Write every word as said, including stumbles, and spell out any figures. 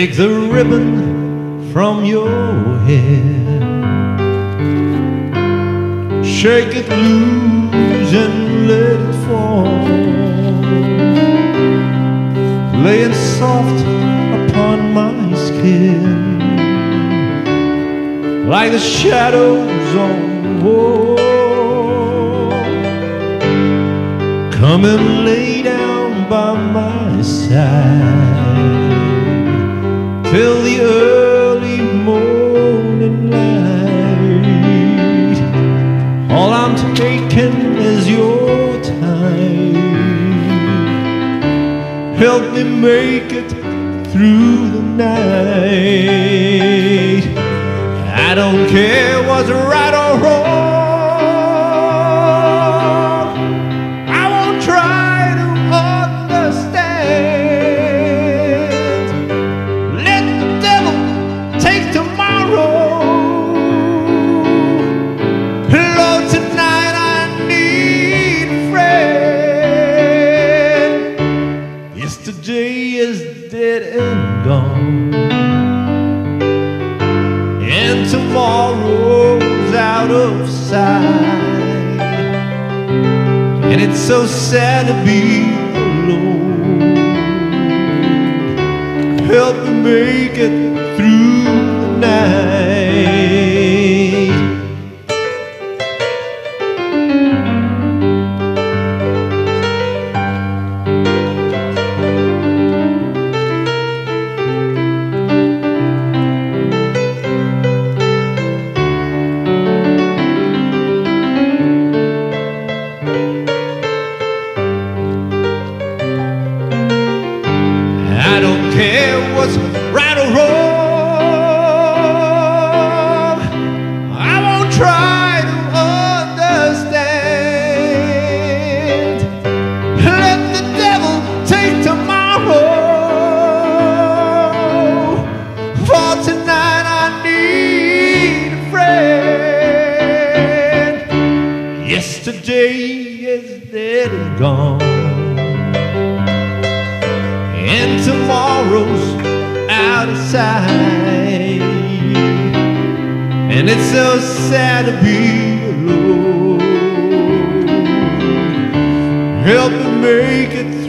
Take the ribbon from your hair, shake it loose and let it fall, lay it soft upon my skin, like the shadows on the wall. Come and lay down by my side till the early morning light. All I'm taking is your time. Help me make it through the night. I don't care what's right or wrong. I won't try to understand. Let the devil take tomorrow. Lord, tonight I need a friend. Yesterday is dead and gone, and tomorrow's out of sight, and it's so sad to be alone. Help me make it through the night. I don't care what's right or wrong. I won't try to understand. Let the devil take tomorrow. For tonight I need a friend. Yesterday is dead and gone, and tomorrow's out of sight, and it's so sad to be alone. Help me make it